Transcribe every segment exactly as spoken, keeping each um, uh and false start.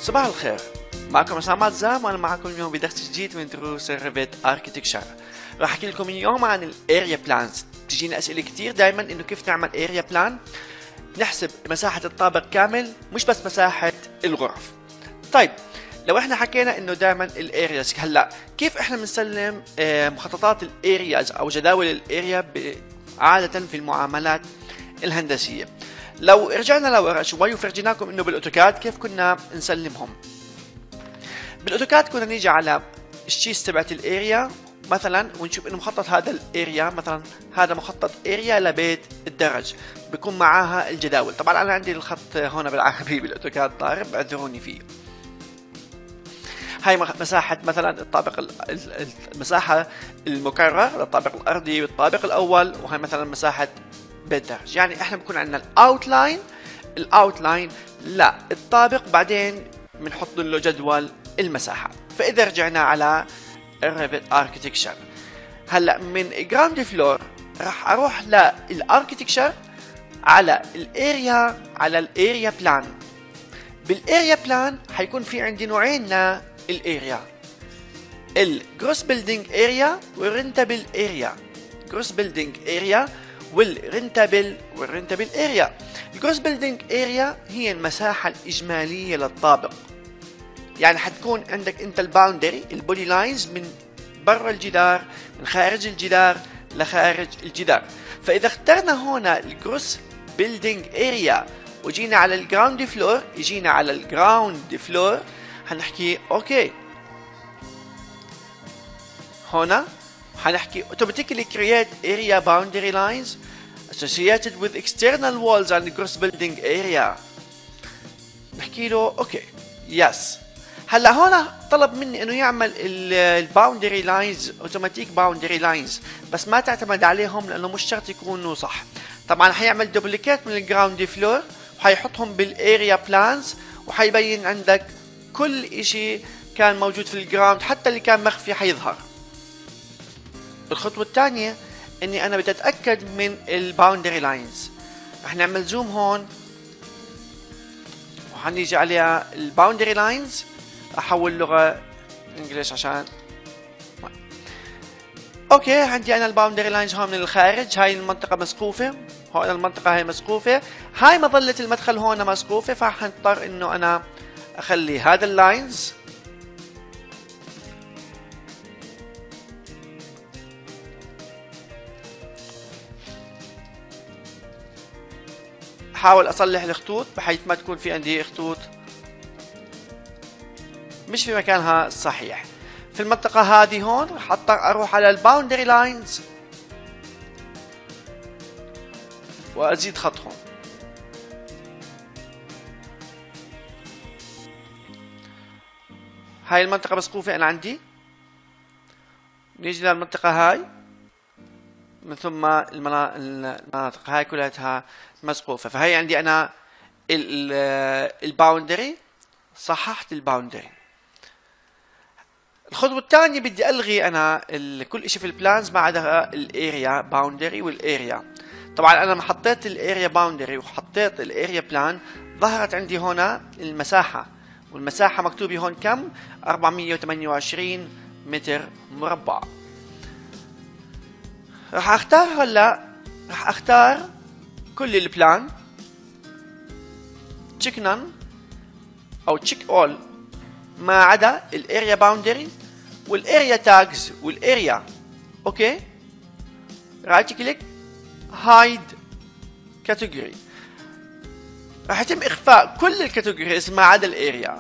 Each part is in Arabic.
صباح الخير، معكم عصام عزام وانا معكم اليوم بدرس جديد من دروس ريفيت اركيتكتشر. راح احكي لكم اليوم عن الاريا بلانز. تجينا اسئله كتير دائما انه كيف نعمل اريا بلان، نحسب مساحه الطابق كامل مش بس مساحه الغرف. طيب لو احنا حكينا انه دائما الارياز، هلا كيف احنا بنسلم مخططات الارياز او جداول الاريا عاده في المعاملات الهندسيه؟ لو رجعنا لورا شوي وفرجيناكم انه بالاوتوكاد كيف كنا نسلمهم. بالاوتوكاد كنا نيجي على الشيس تبعت الاريا مثلا ونشوف انه مخطط هذا الاريا، مثلا هذا مخطط اريا لبيت الدرج، بيكون معاها الجداول. طبعا انا عندي الخط هون بالعربي بالاوتوكاد ضارب، اعذروني فيه. هاي مساحة مثلا الطابق المساحة المكرر للطابق الارضي والطابق الاول، وهي مثلا مساحة بيت درج. يعني احنا بكون عندنا الاوتلاين الاوتلاين لا الطابق، بعدين بنحط له جدول المساحة. فاذا رجعنا على الريفت اركيتكتشر، هلا من جراوند فلور راح اروح للاركيتكتشر على الاريا على الاريا بلان. بالاريا بلان حيكون في عندي نوعين من الاريا، الجروس بيلدينج اريا والرنتابل اريا. جروس بيلدينج اريا والرنتابل والرنتابل اريا. الجروس بيلدينج اريا هي المساحة الإجمالية للطابق، يعني حتكون عندك انت الباوندري البولي لاينز من برا الجدار، من خارج الجدار لخارج الجدار. فإذا اخترنا هنا الجروس بيلدينج اريا وجينا على الجراوند فلور، يجينا على الجراوند فلور هنحكي اوكي. هنا هنحكي automatically create area boundary lines associated with external walls and gross building area. نحكي له اوكي يس. هلا هنا طلب مني انه يعمل الباوندري لاينز اوتوماتيك باوندري لاينز، بس ما تعتمد عليهم لانه مش شرط يكونوا صح. طبعا حيعمل دوبليكيت من الجراوند فلور وحيحطهم بالاريا بلانز، وحيبين عندك كل اشي كان موجود في الجراوند، حتى اللي كان مخفي حيظهر. الخطوة الثانية اني انا بدي اتأكد من الباوندري لاينز. رح نعمل زوم هون وحنيجي عليها الباوندري لاينز، احول لغة انجليش عشان اوكي. عندي انا الباوندري لاينز هون من الخارج، هاي المنطقة مسقوفة، هون المنطقة هاي مسقوفة، هاي مظلة المدخل هون مسقوفة، فحنضطر انه انا اخلي هذا اللاينز حاول اصلح الخطوط بحيث ما تكون في عندي خطوط مش في مكانها الصحيح. في المنطقة هذه هون رح اضطر اروح على الباوندري لاينز وازيد خطهم. هاي المنطقة مسقوفة انا عندي، نيجي للمنطقة هاي، من ثم المناطق هاي كلها مسقوفة. فهي عندي انا الباوندري، صححت الباوندري. الخطوة الثانية بدي الغي انا كل اشي في البلانز ما عدا الاريا باوندري والاريا. طبعا انا لما حطيت الاريا باوندري وحطيت الاريا بلان ظهرت عندي هنا المساحة، والمساحة مكتوبة هون كم؟ أربعمية وثمانية وعشرين متر مربع. راح اختار هلا راح اختار كل البلان، تشيك نون او تشيك اول ما عدا الاريا باوندري والاريا تاجز والاريا. اوكي، رايت كليك هايد كاتيجوري، راح يتم اخفاء كل الكاتيجوريز ما عدا الاريا.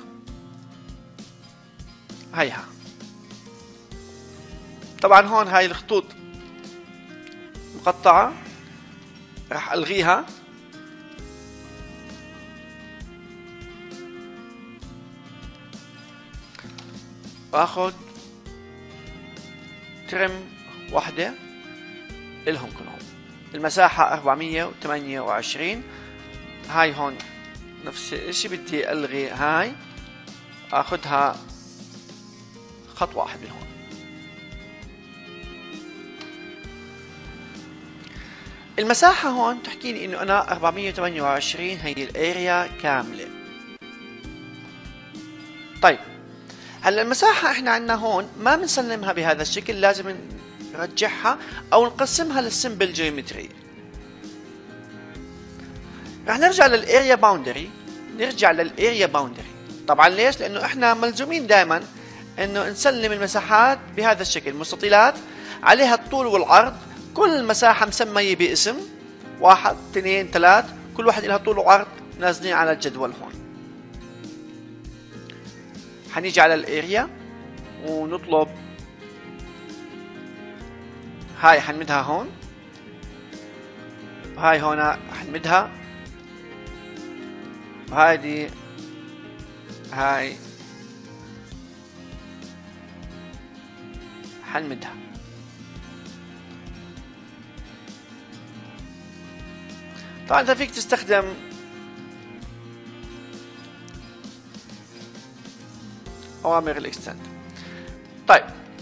هيها طبعا هون هاي الخطوط مقطعة راح الغيها، واخذ ترم واحدة الهم كلهم. المساحة أربعمية وثمانية وعشرين. هاي هون نفس الشي، بدي الغي هاي، اخذها خط واحد من هون. المساحة هون تحكي لي انه انا أربعمية وثمانية وعشرين هي الاريا كاملة. طيب هلا المساحة احنا عندنا هون ما بنسلمها بهذا الشكل، لازم نرجعها او نقسمها للسمبل جيومتري. رح نرجع للاريا باوندري، نرجع للاريا باوندري. طبعا ليش؟ لانه احنا ملزومين دائما انه نسلم المساحات بهذا الشكل، مستطيلات عليها الطول والعرض، كل مساحة مسمية باسم، واحد اثنين ثلاث، كل واحد لها طول وعرض نازلين على الجدول هون. حنيجي على الاريا ونطلب هاي، حنمدها هون، هاي هون حنمدها، وهذه هاي حنمدها. طبعا انت فيك تستخدم اوامر الاكستند. طيب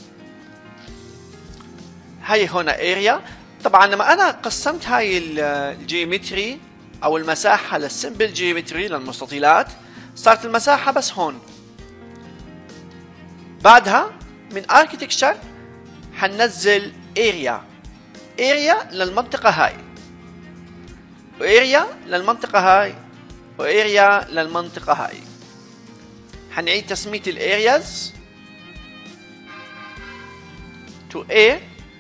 هاي هنا اريا. طبعا لما انا قسمت هاي الجيومتري او المساحه للسمبل جيومتري للمستطيلات، صارت المساحه بس هون. بعدها من اركيتكتشر حننزل اريا، اريا للمنطقه هاي، واريا للمنطقه هاي، واريا للمنطقه هاي. حنعيد تسمية الارياز to A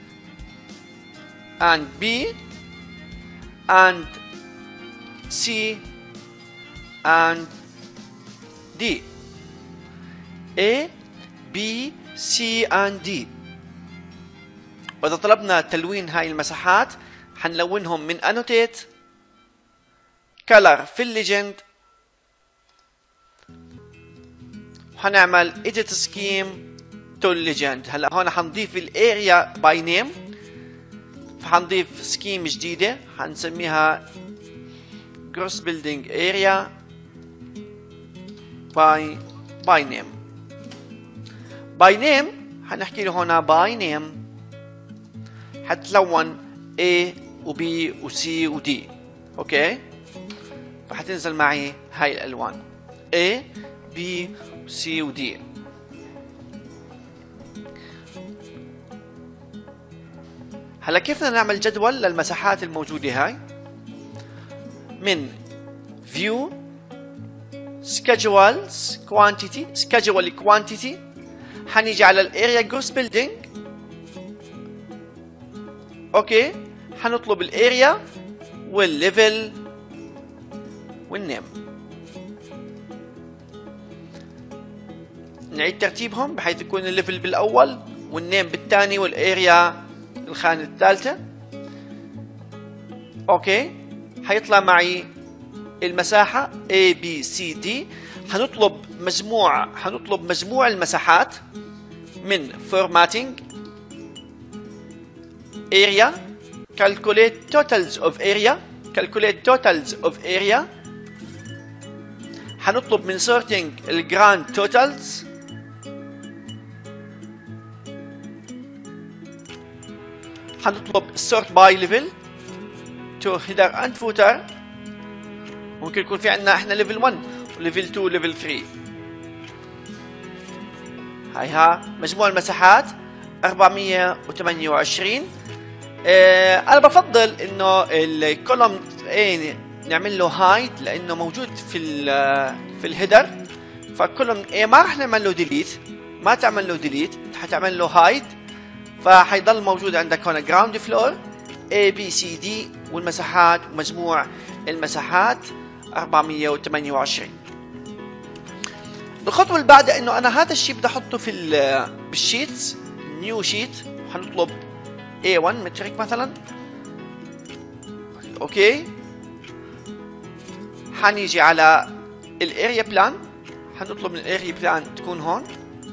and B and C and D. A B C and D. وإذا طلبنا تلوين هاي المساحات حنلونهم من annotate color في الليجند، حنعمل edit scheme to legend. هلا هون حنضيف الاريا باي نيم، فحنضيف سكيم جديدة حنسميها gross building area by by name. by name حنحكي له هنا by name، حتلون A و B و C و D. اوكي، فحتنزل معي هاي الالوان A B C و D. هلا كيف بدنا نعمل جدول للمساحات الموجودة هاي؟ من View Schedules Quantity Schedule Quantity حنيجي على الاريا جروس بيلدينج. اوكي، حنطلب الاريا والليفل والنيم، نعيد ترتيبهم بحيث يكون الليفل بالاول والنيم بالثاني والاريا الخانة الثالثة. اوكي، حيطلع معي المساحة A B C D. حنطلب مجموع حنطلب مجموع المساحات من Formatting Area Calculate Totals of Area Calculate Totals of Area. حنطلب من Sorting ال Grand Totals. حنطلب Sort by Level to Header and Footer. ممكن يكون في عندنا احنا ليفل واحد وليفل اثنين وليفل ثلاثة. هاي ها مجموع المساحات أربعمية وثمانية وعشرين. اه انا بفضل انه الكولوم A نعمل له هايد لانه موجود في ال في الهيدر، فكولوم A ما راح نعمل له ديليت، ما تعمل له ديليت، حتعمل له هايد، فحيضل موجود عندك هنا جراوند فلور A B C D والمساحات، مجموع المساحات أربعمية وثمانية وعشرين. الخطوة اللي بعدها انه انا هذا الشيء بدي احطه في بالشيتس، نيو شيت، حنطلب إيه واحد مترك مثلا. اوكي، حنيجي على الاريا بلان، حنطلب من الاريا بلان تكون هون.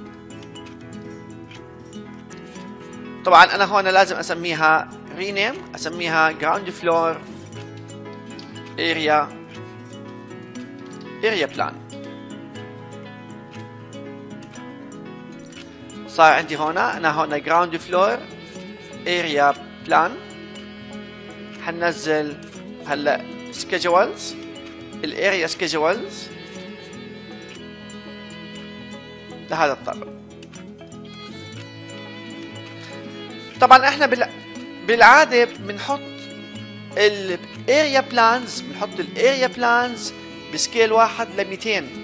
طبعا انا هون لازم اسميها رينيم، اسميها جراوند فلور اريا اريا بلان. صار عندي هنا انا هنا جراوند فلور اريا بلان. حننزل هلا سكيجولز، الاريا سكيجولز، لهذا الطابق. طبعا احنا بال... بالعاده بنحط الاريا بلانز بنحط الاريا بلانز بسكيل واحد ل مئتين،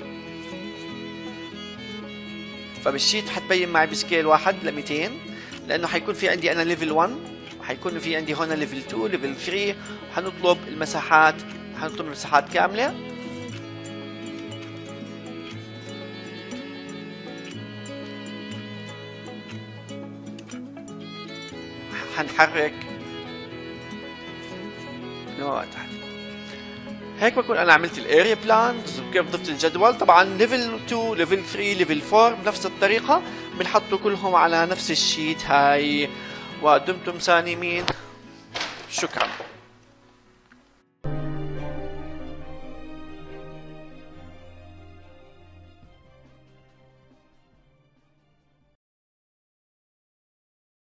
فبالشيت حتبين معي بسكيل واحد ل مئتين، لانه حيكون في عندي انا ليفل واحد وحيكون في عندي هنا ليفل اثنين ليفل ثلاثة، وحنطلب المساحات حنطلب المساحات كامله. حنحرك لورا تحت. هيك بكون انا عملت الاريا بلانز وكيف ضفت الجدول. طبعا ليفل اثنين ليفل ثلاثة ليفل أربعة بنفس الطريقه بنحطوا كلهم على نفس الشيت هاي. ودمتم سالمين، شكرا.